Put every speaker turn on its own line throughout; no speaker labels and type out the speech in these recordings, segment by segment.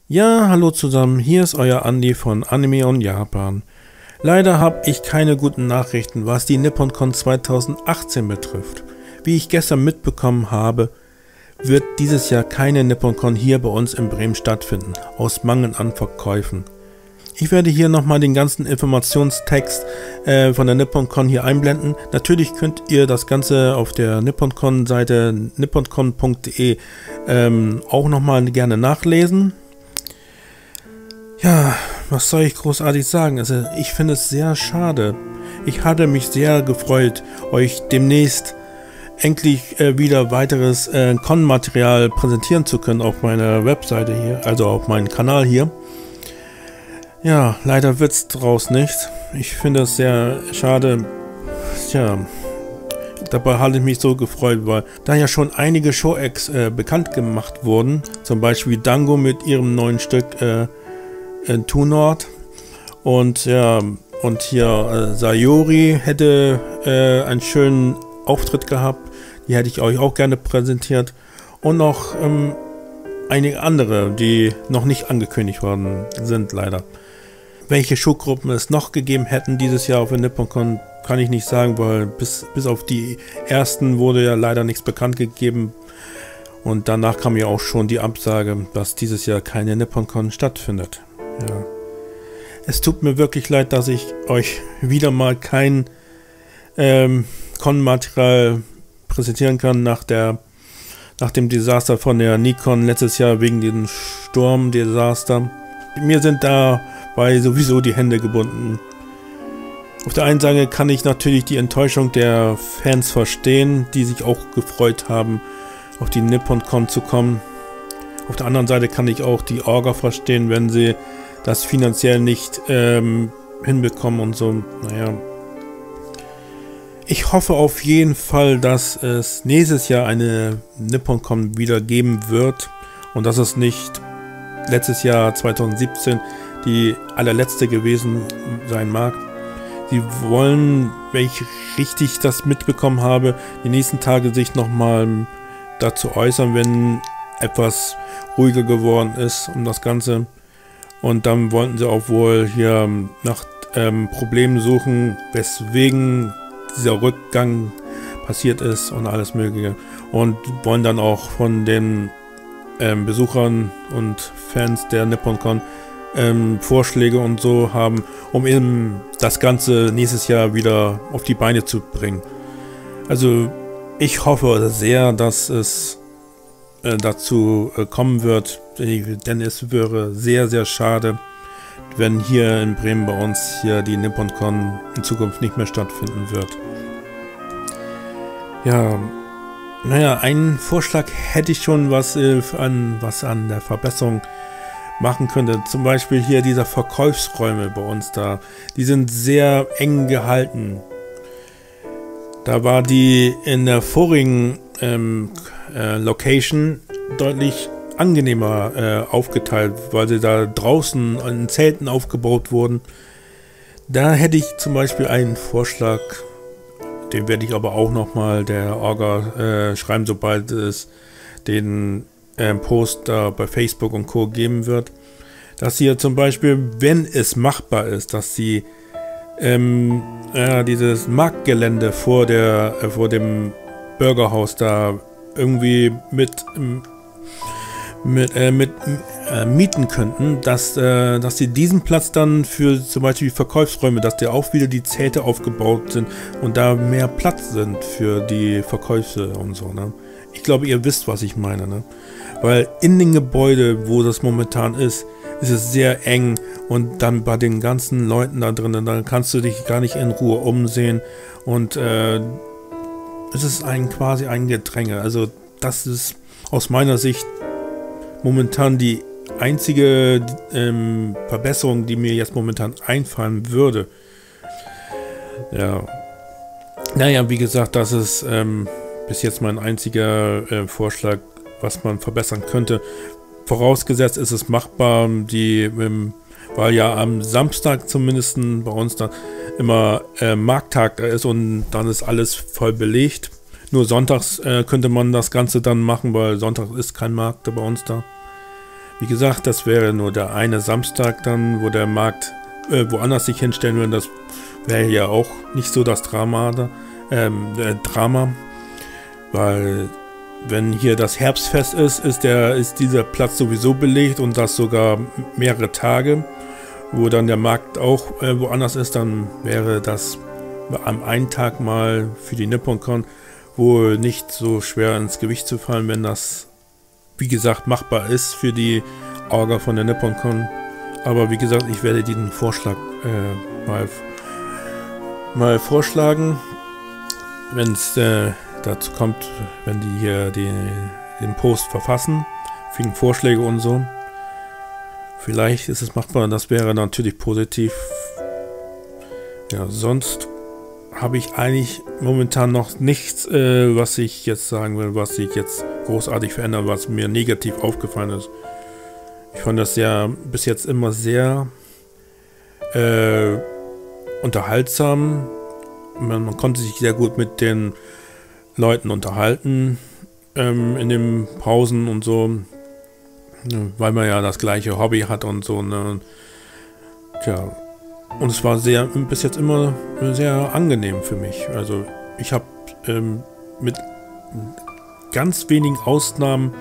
Ja, hallo zusammen, hier ist euer Andi von Anime und Japan. Leider habe ich keine guten Nachrichten, was die NipponCon 2018 betrifft. Wie ich gestern mitbekommen habe, wird dieses Jahr keine NipponCon hier bei uns in Bremen stattfinden, aus Mangel an Verkäufen. Ich werde hier nochmal den ganzen Informationstext von der NipponCon hier einblenden. Natürlich könnt ihr das Ganze auf der NipponCon-Seite nipponcon.de auch nochmal gerne nachlesen. Ja, was soll ich großartig sagen? Also ich finde es sehr schade. Ich hatte mich sehr gefreut, euch demnächst endlich wieder weiteres Con-Material präsentieren zu können auf meiner Webseite hier, also auf meinem Kanal hier. Ja, leider wird es draus nichts. Ich finde es sehr schade. Tja, dabei hatte ich mich so gefreut, weil da ja schon einige Show-Acts bekannt gemacht wurden. Zum Beispiel Dango mit ihrem neuen Stück True North. Und ja, und hier Sayori hätte einen schönen Auftritt gehabt. Die hätte ich euch auch gerne präsentiert. Und noch einige andere, die noch nicht angekündigt worden sind, leider. Welche Showgruppen es noch gegeben hätten dieses Jahr auf der NipponCon, kann ich nicht sagen, weil bis auf die ersten wurde ja leider nichts bekannt gegeben. Und danach kam ja auch schon die Absage, dass dieses Jahr keine NipponCon stattfindet. Ja. Es tut mir wirklich leid, dass ich euch wieder mal kein Con-Material präsentieren kann nach dem Desaster von der Nikon letztes Jahr wegen dem Sturmdesaster. Mir sind dabei sowieso die Hände gebunden. Auf der einen Seite kann ich natürlich die Enttäuschung der Fans verstehen, die sich auch gefreut haben, auf die NipponCon zu kommen. Auf der anderen Seite kann ich auch die Orga verstehen, wenn sie das finanziell nicht hinbekommen und so. Naja. Ich hoffe auf jeden Fall, dass es nächstes Jahr eine NipponCon wieder geben wird und dass es nicht letztes Jahr 2017 die allerletzte gewesen sein mag. Sie wollen, wenn ich richtig das mitbekommen habe, die nächsten Tage sich nochmal dazu äußern, wenn etwas ruhiger geworden ist um das Ganze. Und dann wollten sie auch wohl hier nach Problemen suchen, weswegen dieser Rückgang passiert ist und alles Mögliche. Und wollen dann auch von den Besuchern und Fans der NipponCon Vorschläge und so haben, um eben das Ganze nächstes Jahr wieder auf die Beine zu bringen. Also ich hoffe sehr, dass es dazu kommen wird, denn es wäre sehr, sehr schade, wenn hier in Bremen bei uns hier die NipponCon in Zukunft nicht mehr stattfinden wird. Ja, naja, einen Vorschlag hätte ich schon, was an der Verbesserung machen könnte. Zum Beispiel hier diese Verkaufsräume bei uns da. Die sind sehr eng gehalten. Da war die in der vorigen Location deutlich angenehmer aufgeteilt, weil sie da draußen in Zelten aufgebaut wurden. Da hätte ich zum Beispiel einen Vorschlag, den werde ich aber auch nochmal der Orga schreiben, sobald es den Post da bei Facebook und Co. geben wird, dass sie ja zum Beispiel, wenn es machbar ist, dass sie dieses Marktgelände vor dem Burgerhaus da irgendwie mieten könnten, dass sie diesen Platz dann für zum Beispiel Verkaufsräume, dass da auch wieder die Zelte aufgebaut sind und da mehr Platz sind für die Verkäufe und so, ne? Ich glaube, ihr wisst, was ich meine, ne? Weil in den Gebäuden, wo das momentan ist es sehr eng und dann bei den ganzen Leuten da drinnen, dann kannst du dich gar nicht in Ruhe umsehen und es ist quasi ein Gedränge. Also das ist aus meiner Sicht momentan die einzige Verbesserung, die mir jetzt momentan einfallen würde. Ja. Naja, wie gesagt, das ist bis jetzt mein einziger Vorschlag, was man verbessern könnte. Vorausgesetzt ist es machbar, weil ja am Samstag zumindest bei uns da immer Markttag da ist und dann ist alles voll belegt. Nur sonntags könnte man das Ganze dann machen, weil Sonntag ist kein Markt bei uns da. Wie gesagt, das wäre nur der eine Samstag dann, wo der Markt woanders sich hinstellen würde. Das wäre ja auch nicht so das Drama, weil wenn hier das Herbstfest ist dieser Platz sowieso belegt und das sogar mehrere Tage, wo dann der Markt auch woanders ist, dann wäre das am einen Tag mal für die NipponCon wohl nicht so schwer ins Gewicht zu fallen, wenn das, wie gesagt, machbar ist für die Orga von der NipponCon. Aber wie gesagt, ich werde diesen Vorschlag mal vorschlagen, wenn es dazu kommt, wenn die hier den Post verfassen, wegen Vorschläge und so. Vielleicht ist es machbar, das wäre natürlich positiv. Ja, sonst habe ich eigentlich momentan noch nichts, was ich jetzt sagen will, was sich jetzt großartig verändert, was mir negativ aufgefallen ist. Ich fand das ja bis jetzt immer sehr unterhaltsam. Man konnte sich sehr gut mit den Leuten unterhalten in den Pausen und so, weil man ja das gleiche Hobby hat und so. Ne? Tja, und es war bis jetzt immer sehr angenehm für mich. Also ich habe mit ganz wenigen Ausnahmen,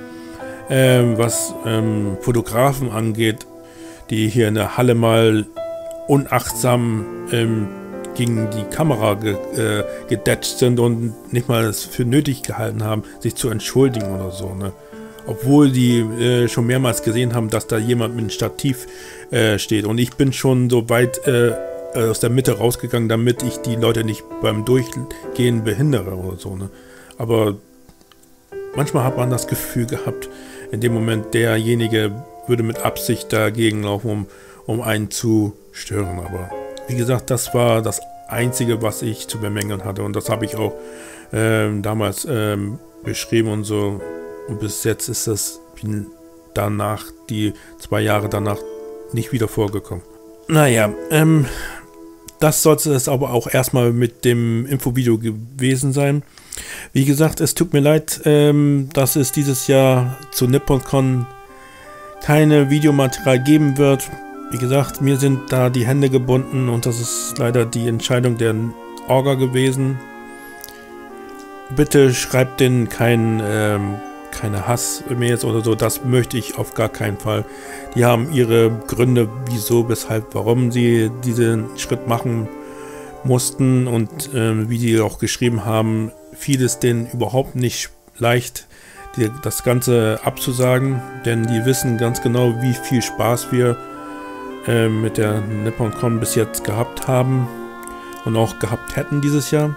was Fotografen angeht, die hier in der Halle mal unachtsam gegen die Kamera gedetscht sind und nicht mal es für nötig gehalten haben, sich zu entschuldigen oder so. Ne? Obwohl die schon mehrmals gesehen haben, dass da jemand mit einem Stativ steht. Und ich bin schon so weit aus der Mitte rausgegangen, damit ich die Leute nicht beim Durchgehen behindere oder so. Ne? Aber manchmal hat man das Gefühl gehabt, in dem Moment, derjenige würde mit Absicht dagegen laufen, um einen zu stören. Aber wie gesagt, das war das Einzige, was ich zu bemängeln hatte. Und das habe ich auch damals beschrieben und so. Und bis jetzt ist das danach, die 2 Jahre danach, nicht wieder vorgekommen. Naja, das sollte es aber auch erstmal mit dem Infovideo gewesen sein. Wie gesagt, es tut mir leid, dass es dieses Jahr zu NipponCon keine Videomaterial geben wird. Wie gesagt, mir sind da die Hände gebunden und das ist leider die Entscheidung der Orga gewesen. Bitte schreibt denen keine Hass-Mails oder so, das möchte ich auf gar keinen Fall. Die haben ihre Gründe, wieso, weshalb, warum sie diesen Schritt machen mussten und wie die auch geschrieben haben, fiel es denen überhaupt nicht leicht, das Ganze abzusagen, denn die wissen ganz genau, wie viel Spaß wir mit der NipponCon bis jetzt gehabt haben und auch gehabt hätten dieses Jahr.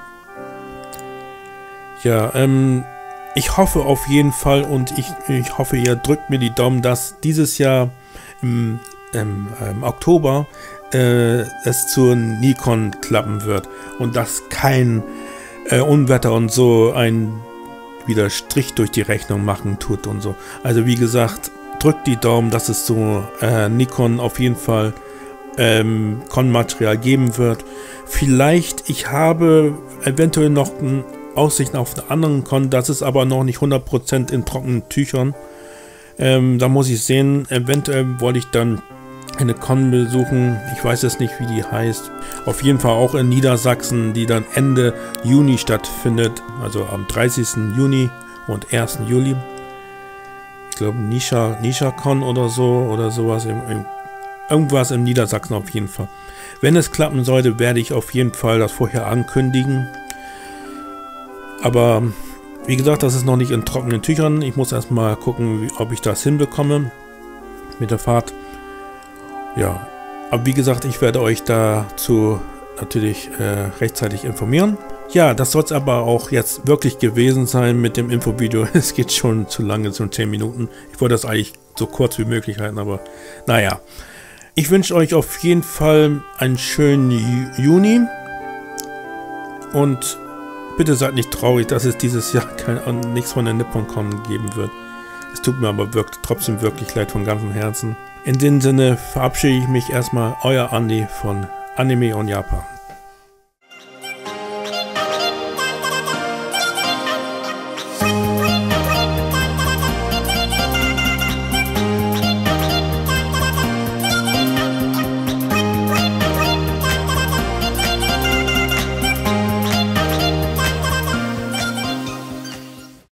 Ja, ich hoffe auf jeden Fall und ich hoffe, ihr drückt mir die Daumen, dass dieses Jahr im Oktober es zur Nikon klappen wird und dass kein Unwetter und so ein wieder Strich durch die Rechnung machen tut und so. Also wie gesagt, drückt die Daumen, dass es so Nikon auf jeden Fall Con-Material geben wird. Vielleicht, ich habe eventuell noch Aussichten auf einen anderen Con, das ist aber noch nicht 100% in trockenen Tüchern. Da muss ich sehen, eventuell wollte ich dann eine Con besuchen, ich weiß jetzt nicht, wie die heißt. Auf jeden Fall auch in Niedersachsen, die dann Ende Juni stattfindet, also am 30. Juni und 1. Juli. Ich glaube NishaCon oder so, oder sowas, irgendwas in Niedersachsen auf jeden Fall. Wenn es klappen sollte, werde ich auf jeden Fall das vorher ankündigen. Aber wie gesagt, das ist noch nicht in trockenen Tüchern. Ich muss erstmal gucken, ob ich das hinbekomme mit der Fahrt. Ja, aber wie gesagt, ich werde euch dazu natürlich rechtzeitig informieren. Ja, das soll es aber auch jetzt wirklich gewesen sein mit dem Infovideo. Es geht schon zu lange, schon 10 Minuten. Ich wollte das eigentlich so kurz wie möglich halten, aber naja. Ich wünsche euch auf jeden Fall einen schönen Juni und bitte seid nicht traurig, dass es dieses Jahr nichts von der NipponCon geben wird. Es tut mir aber trotzdem wirklich leid von ganzem Herzen. In dem Sinne verabschiede ich mich erstmal, euer Andi von Anime und Japan.